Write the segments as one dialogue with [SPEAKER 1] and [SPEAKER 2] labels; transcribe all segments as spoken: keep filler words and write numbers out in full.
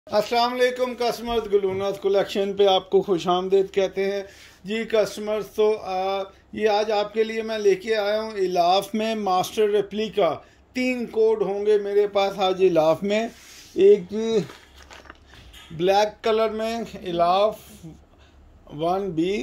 [SPEAKER 1] अस्सलाम वालेकुम customers, गुलूनाज collection पे आपको खुशामदीद कहते हैं जी कस्टमर्स। तो आ, ये आज आपके लिए मैं लेके आया हूँ इलाफ में मास्टर रेप्लिका। तीन कोड होंगे मेरे पास आज इलाफ में। एक जी ब्लैक कलर में Elaf one B,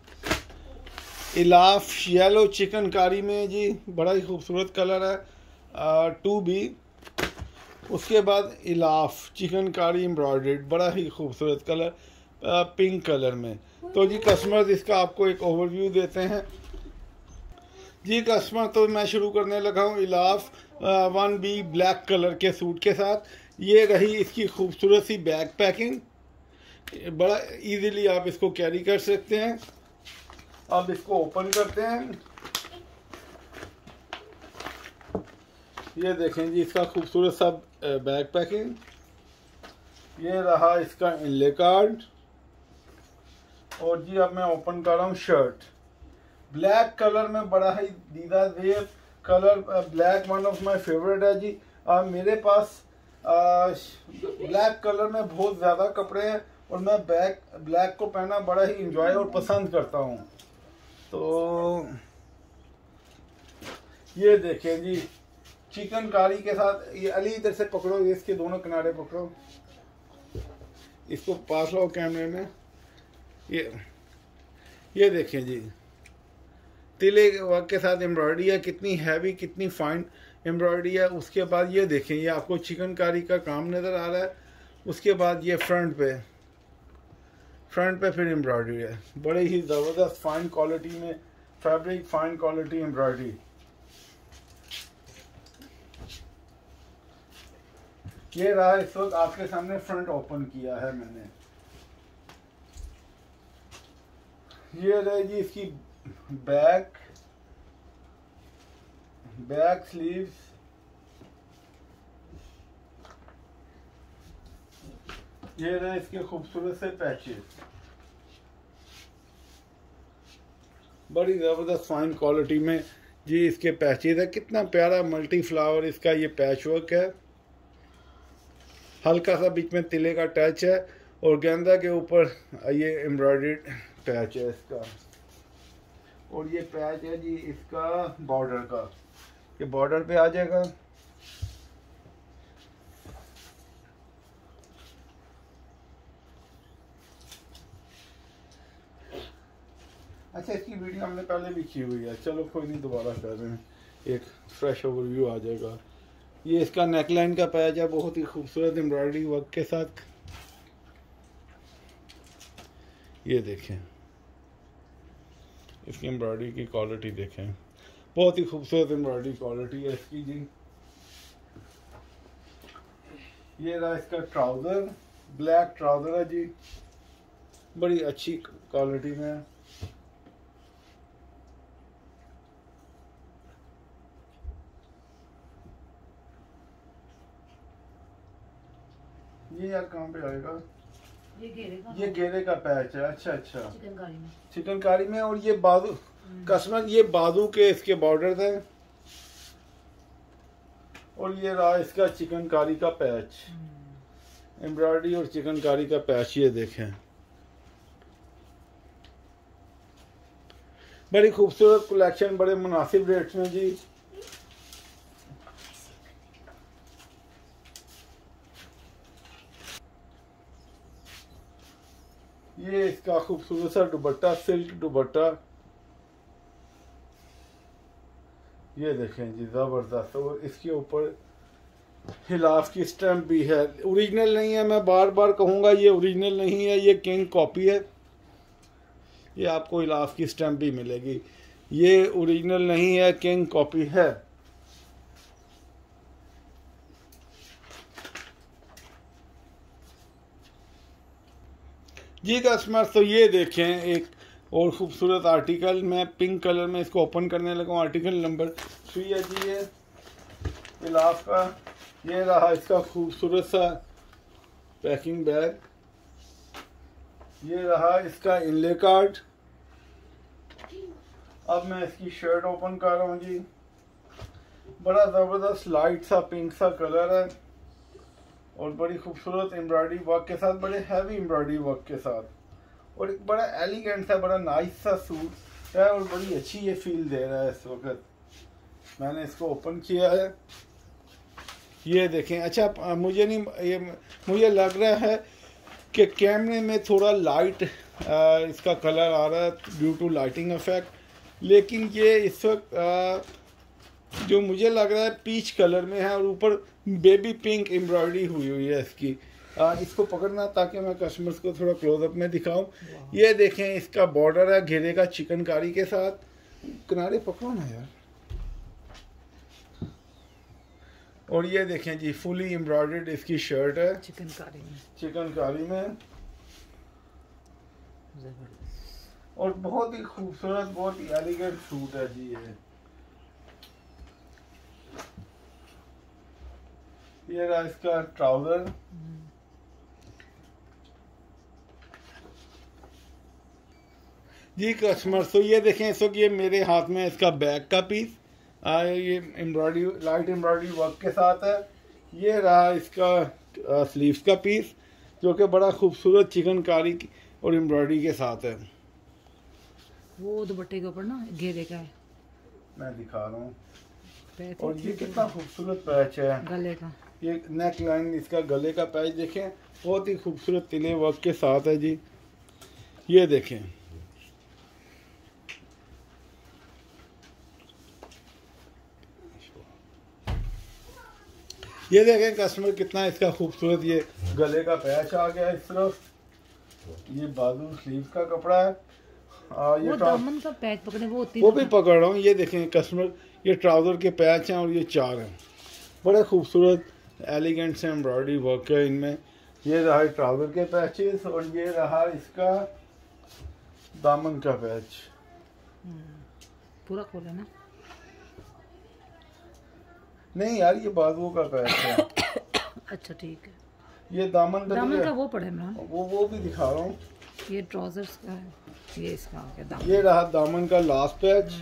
[SPEAKER 1] Elaf yellow chikankari में जी, बड़ा ही खूबसूरत कलर है टू बी। उसके बाद इलाफ चिकनकारी एम्ब्रॉयडर्ड, बड़ा ही खूबसूरत कलर पिंक कलर में। तो जी कस्टमर्स, इसका आपको एक ओवरव्यू देते हैं जी कस्टमर। तो मैं शुरू करने लगा हूँ Elaf one B black colour के सूट के साथ। ये रही इसकी खूबसूरत सी बैक पैकिंग, बड़ा इजीली आप इसको कैरी कर सकते हैं। अब इसको ओपन करते हैं। ये देखें जी इसका खूबसूरत सा बैक पैकिंग। ये रहा इसका इनले कार्ड। और जी अब मैं ओपन कर रहा हूँ शर्ट ब्लैक कलर में, बड़ा ही दीदा जेब colour. Black one of my favourite है जी। आ, मेरे पास आ, ब्लैक कलर में बहुत ज़्यादा कपड़े हैं और मैं बैक ब्लैक को पहनना बड़ा ही इंजॉय और पसंद करता हूँ। तो ये देखें जी चिकनकारी के साथ। ये अली इधर से पकड़ो, ये इसके दोनों किनारे पकड़ो, इसको पास लो कैमरे में। ये ये देखें जी तिले वर्क के साथ एम्ब्रॉयडरी है, कितनी हैवी कितनी फाइन एम्ब्रॉयडरी है। उसके बाद ये देखें ये आपको चिकनकारी का काम नज़र आ रहा है। उसके बाद ये फ्रंट पे फ्रंट पे फिर एम्ब्रॉयडरी है, बड़े ही ज़बरदस्त फाइन क्वालिटी में फैब्रिक, फाइन क्वालिटी एम्ब्रॉयडरी। ये रहा इस वक्त आपके सामने फ्रंट ओपन किया है मैंने। ये रही जी इसकी बैक बैक स्लीव्स। ये रहे इसके खूबसूरत से पैचेस, बड़ी ज़बरदस्त फाइन क्वालिटी में जी इसके पैचेस है। कितना प्यारा मल्टी फ्लावर इसका ये पैच वर्क है, हल्का सा बीच में तिले का टच है और गेंदा के ऊपर ये एम्ब्रॉयडर्ड पैच है इसका। और ये पैच है जी इसका बॉर्डर का, ये बॉर्डर पे आ जाएगा। अच्छा, इसकी वीडियो हमने पहले भी की हुई है, चलो कोई नहीं दोबारा कर रहे हैं, एक फ्रेश ओवरव्यू आ जाएगा। ये इसका नेकलाइन का पैच है, बहुत ही खूबसूरत एम्ब्रॉयडरी वर्क के साथ। ये देखें इसकी एम्ब्रॉयडरी की क्वालिटी देखें, बहुत ही खूबसूरत एम्ब्रॉयडरी क्वालिटी है इसकी जी। ये रहा इसका ट्राउज़र, ब्लैक ट्राउज़र है जी, बड़ी अच्छी क्वालिटी में है। ये यार कहाँ पे आएगा? ये घेरे का ये घेरे का पैच है। अच्छा अच्छा, चिकनकारी में चिकनकारी में और ये बाजू कस्टमर, ये बाजू के इसके बॉर्डर थे। और ये रहा इसका चिकनकारी का पैच, एम्ब्रॉयडरी और चिकनकारी का पैच। ये देखें बड़ी खूबसूरत कलेक्शन, बड़े मुनासिब रेट्स में जी। ये इसका खूबसूरत सा दुपट्टा, सिल्क दुपट्टा। ये देखें जी ज़बरदस्त। और इसके ऊपर हिलाफ की स्टैम्प भी है, ओरिजिनल नहीं है, मैं बार बार कहूँगा ये ओरिजिनल नहीं है, ये किंग कॉपी है। ये आपको हिलाफ की स्टैम्प भी मिलेगी, ये ओरिजिनल नहीं है, किंग कॉपी है। जी कस्टमर, तो ये देखें एक और खूबसूरत आर्टिकल, मैं पिंक कलर में इसको ओपन करने लगा हूँ। आर्टिकल नंबर थ्री है जी ये इलाफ का। ये रहा इसका खूबसूरत सा पैकिंग बैग। ये रहा इसका इनले कार्ड। अब मैं इसकी शर्ट ओपन कर रहा हूँ जी, बड़ा ज़बरदस्त लाइट सा पिंक सा कलर है। और बड़ी खूबसूरत एम्ब्रॉयडरी वर्क के साथ, बड़े हैवी एम्ब्रॉयडरी वर्क के साथ, और एक बड़ा एलिगेंट सा बड़ा नाइस सा सूट है और बड़ी अच्छी ये फील दे रहा है इस वक्त। मैंने इसको ओपन किया है, ये देखें। अच्छा मुझे नहीं ये मुझे लग रहा है कि कैमरे में थोड़ा लाइट आ, इसका कलर आ रहा है ड्यू टू लाइटिंग इफेक्ट, लेकिन ये इस वक्त जो मुझे लग रहा है पीच कलर में है और ऊपर बेबी पिंक एम्ब्रॉयडरी हुई हुई है इसकी। आ, इसको पकड़ना ताकि मैं कस्टमर्स को थोड़ा क्लोजअप में दिखाऊं। ये देखें इसका बॉर्डर है घेरे का चिकनकारी के साथ, किनारे पकड़ो ना यार। और ये देखें जी फुली एम्ब्रॉयडर्ड इसकी शर्ट है
[SPEAKER 2] चिकनकारी में
[SPEAKER 1] चिकनकारी में और बहुत ही खूबसूरत बहुत ही एलिगेंट सूट है जी। ये ये रहा इसका ट्राउजर। जी कस्टमर तो ये देखें इस वक्त ये मेरे हाथ में इसका बैक का पीस आ, ये एम्ब्रॉयडरी लाइट एम्ब्रॉयडरी वर्क के साथ है। ये रहा इसका स्लीव्स का पीस जो कि बड़ा खूबसूरत चिकनकारी और एम्ब्रॉयडरी के साथ है।
[SPEAKER 2] वो दुपट्टे के ऊपर ना घेरे का है,
[SPEAKER 1] मैं दिखा रहा हूँ। और ये कितना खूबसूरत पैच है
[SPEAKER 2] गले का,
[SPEAKER 1] ये नेक लाइन इसका गले का पैच देखें, बहुत ही खूबसूरत तिले वर्क के साथ है जी। ये देखें ये देखें कस्टमर कितना इसका खूबसूरत ये गले का पैच आ गया इस तरफ। ये बाजू स्लीव का कपड़ा है। आ, ये
[SPEAKER 2] वो दामन का पैच पकड़े वो
[SPEAKER 1] वो भी पकड़ रहा हूँ। ये देखें कस्टमर ये ट्राउजर के पैच हैं और ये चार हैं, बड़े खूबसूरत एलिगेंट से एम्ब्रॉयडरी वर्क है इनमें। ये रहा ट्राउजर के पैचेस और ये रहा इसका दामन का पैच।
[SPEAKER 2] पूरा खोले ना?
[SPEAKER 1] नहीं यार ये बाजुओं का पैच है।
[SPEAKER 2] अच्छा ठीक है।
[SPEAKER 1] ये दामन का
[SPEAKER 2] दामन का वो पड़े ना,
[SPEAKER 1] वो वो भी दिखा रहा हूँ।
[SPEAKER 2] ये ट्राउजर्स का है, ये इसका आ गया दामन।
[SPEAKER 1] ये रहा दामन का लास्ट पैच।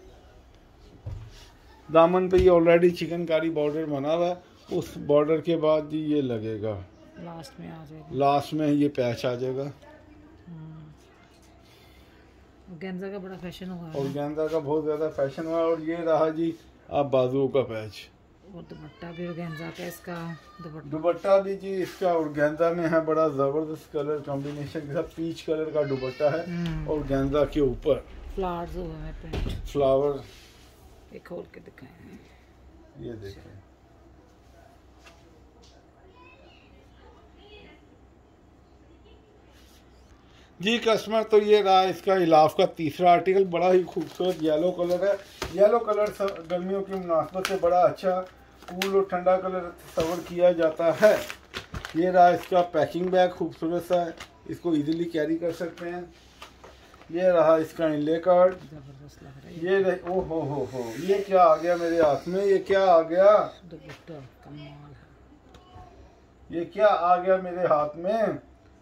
[SPEAKER 1] दामन पे ये ऑलरेडी चिकनकारी बॉर्डर बना हुआ है, उस बॉर्डर के बाद जी ये लगेगा
[SPEAKER 2] लास्ट में आ जाएगा,
[SPEAKER 1] लास्ट में ये पैच आ जाएगा।
[SPEAKER 2] गेंजा का बड़ा फैशन हुआ है
[SPEAKER 1] और गेंजा का बहुत ज्यादा फैशन हुआ है। और ये रहा जी आप बाजुओं का पैच।
[SPEAKER 2] और दुपट्टा भी गेंजा का, इसका दुपट्टा
[SPEAKER 1] दुपट्टा भी जी इसका और गेंजा में है, बड़ा जबरदस्त कलर कॉम्बिनेशन के साथ पीच कलर का दुपट्टा है और गेंजा के ऊपर
[SPEAKER 2] फ्लावर्स हुए हैं प्रिंट,
[SPEAKER 1] फ्लावर।
[SPEAKER 2] एक खोल के दिखाएं,
[SPEAKER 1] ये देखें जी कस्टमर। तो ये रहा इसका इलाफ का तीसरा आर्टिकल, बड़ा ही खूबसूरत येलो कलर है। येलो कलर गर्मियों की मुनासबत से बड़ा अच्छा कूल और ठंडा कलर तस्वर किया जाता है। ये रहा इसका पैकिंग बैग, खूबसूरत सा है, इसको इजीली कैरी कर सकते हैं। ये रहा इसका इनले कार्ड।
[SPEAKER 2] जबरदस्त लग रहा है
[SPEAKER 1] ये रहे, ओ हो हो हो ये क्या आ गया मेरे हाथ में, ये क्या आ गया,
[SPEAKER 2] दुपट्टा कमाल है,
[SPEAKER 1] ये क्या आ गया मेरे हाथ में,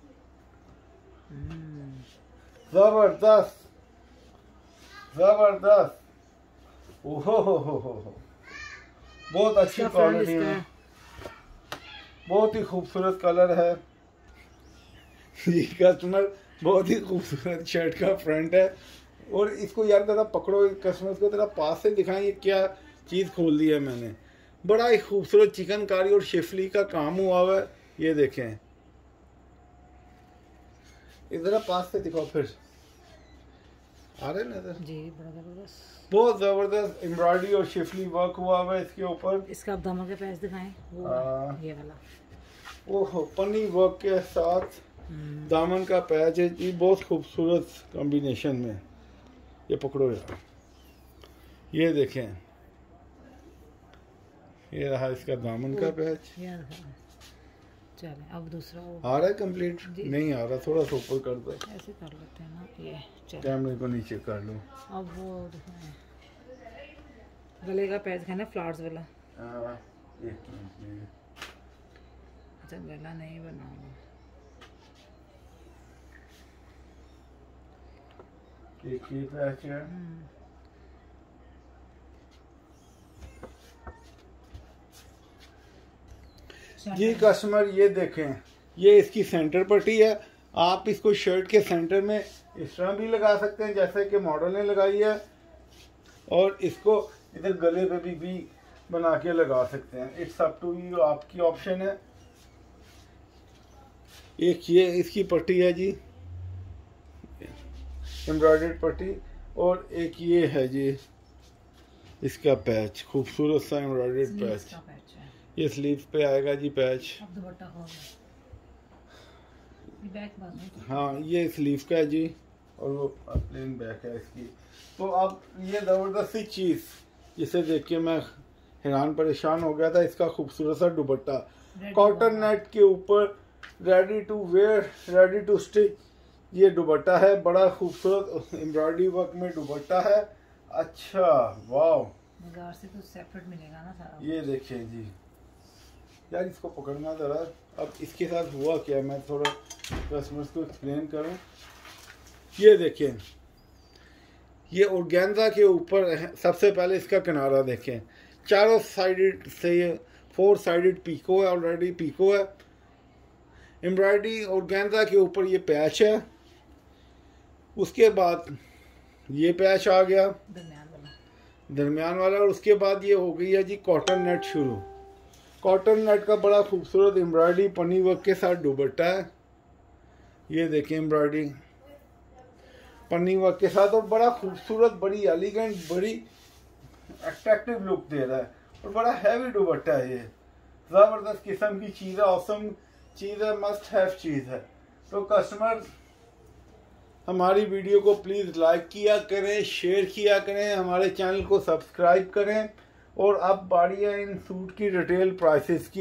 [SPEAKER 1] जबरदस्त जबरदस्त। ओहो हो हो हो हो बहुत अच्छी क्वालिटी है, बहुत ही खूबसूरत कलर है। ये कस्टमर बहुत ही खूबसूरत शर्ट का फ्रंट है। और इसको यार जरा पकड़ो, कस्टमर को जरा पास से दिखाएं, ये क्या चीज़ खोल दी है मैंने। बड़ा ही खूबसूरत चिकनकारी और शिफली का काम हुआ हुआ है। ये देखें इधर पास से दिखाओ, फिर आ रहे ना इधर
[SPEAKER 2] जी, बड़ा जबरदस्त,
[SPEAKER 1] बहुत जबरदस्त एम्ब्रॉयडरी और शिफली वर्क हुआ हुआ है इसके ऊपर।
[SPEAKER 2] इसका आप दामन के पैच दिखाएं, वो
[SPEAKER 1] आ,
[SPEAKER 2] ये वाला
[SPEAKER 1] ओहो पन्नी वर्क के साथ दामन का पैच है, ये बहुत खूबसूरत कॉम्बिनेशन में। ये पकड़ो यार, ये देखें ये रहा इसका दामन का पैच।
[SPEAKER 2] चले अब दूसरा वो
[SPEAKER 1] आ रहा है कंप्लीट, नहीं आ रहा, थोड़ा सा ऊपर कर दो,
[SPEAKER 2] ऐसे कर लेते हैं ना, ये चलो
[SPEAKER 1] कैमरे को नीचे कर लो।
[SPEAKER 2] अब वो दिखाएं, गले का पैच है ना फ्लावर्स वाला।
[SPEAKER 1] आ, एक मिनट,
[SPEAKER 2] अच्छा गला नहीं बनाऊंगा,
[SPEAKER 1] एक ही पैच है। जी कस्टमर ये देखें, ये इसकी सेंटर पट्टी है। आप इसको शर्ट के सेंटर में इस तरह भी लगा सकते हैं जैसे कि मॉडल ने लगाई है, और इसको इधर गले पे भी, भी बना के लगा सकते हैं। इट्स अप टू यू, आपकी ऑप्शन है। एक ये इसकी पट्टी है जी, एम्ब्रॉयडर्ड पट्टी, और एक ये है जी इसका पैच, खूबसूरत सा एम्ब्रॉयडर्ड पैच। ये स्लीव पे आएगा जी पैच। हाँ ये स्लीव का है जी, और वो प्लेन बैक है इसकी। तो अब ये ज़बरदस्त सी चीज़ जिसे देख के मैं हैरान परेशान हो गया था, इसका खूबसूरत सा दुपट्टा कॉटन नेट के ऊपर, ready to wear, ready to stitch ये दुपट्टा है। बड़ा खूबसूरत एम्ब्रॉयडरी वर्क में दुपट्टा है। अच्छा वाह,
[SPEAKER 2] बाजार से तो सेपरेट मिलेगा ना सारा।
[SPEAKER 1] ये देखिए जी यार, इसको पकड़ना ज़रा। अब इसके साथ हुआ क्या, मैं थोड़ा कस्टमर्स को एक्सप्लेन करूं। ये देखिए, ये ऑर्गेन्जा के ऊपर सबसे पहले इसका किनारा देखें, चारों साइडेड से ये फोर साइडेड पीको है, ऑलरेडी पीको है। एम्ब्रॉयडरी ऑर्गेन्जा के ऊपर ये पैच है, उसके बाद ये पैच आ गया दरमियान वाला, और उसके बाद ये हो गई है जी कॉटन नेट शुरू। कॉटन नेट का बड़ा खूबसूरत एम्ब्रॉयडरी पन्नी वर्क के साथ दुपट्टा है। ये देखिए एम्ब्रॉयडरी पन्नी वर्क के साथ, और बड़ा खूबसूरत, बड़ी एलिगेंट, बड़ी अट्रैक्टिव लुक दे रहा है, और बड़ा हैवी दुपट्टा है। ये ज़बरदस्त किस्म की चीज़ है, ऑसम चीज़ है, मस्ट हैव चीज़ है। तो कस्टमर हमारी वीडियो को प्लीज़ लाइक किया करें, शेयर किया करें, हमारे चैनल को सब्सक्राइब करें। और अब बारी है इन सूट की डिटेल प्राइसेस की।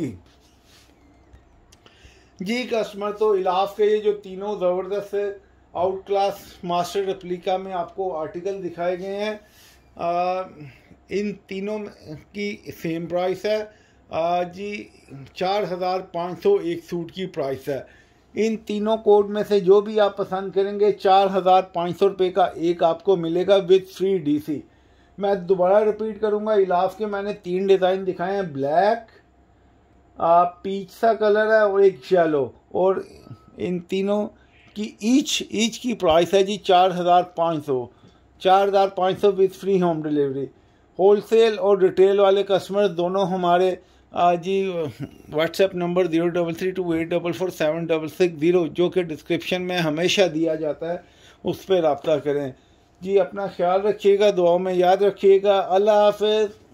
[SPEAKER 1] जी कस्टमर, तो इलाफ के ये जो तीनों ज़बरदस्त आउट क्लास मास्टर रेप्लिका में आपको आर्टिकल दिखाए गए हैं, आ, इन तीनों की सेम प्राइस है। आ, जी चार हज़ार पाँच सौ एक सूट की प्राइस है। इन तीनों कोड में से जो भी आप पसंद करेंगे, चार हज़ार पाँच सौ रुपये का एक आपको मिलेगा विद फ्री डीसी। मैं दोबारा रिपीट करूंगा, इलाफ के मैंने तीन डिज़ाइन दिखाए हैं, ब्लैक, पीच सा कलर है और एक येलो, और इन तीनों की ईच ईच की प्राइस है जी चार हज़ार पाँच सौ चार हज़ार पाँच सौ with free home delivery. Wholesale और रिटेल वाले कस्टमर दोनों हमारे आ, जी WhatsApp number zero double three two eight double four seven double six zero, जो कि डिस्क्रिप्शन में हमेशा दिया जाता है, उस पर रब्ता करें। जी अपना ख्याल रखिएगा, दुआओं में याद रखिएगा। अल्लाह हाफ़िज़।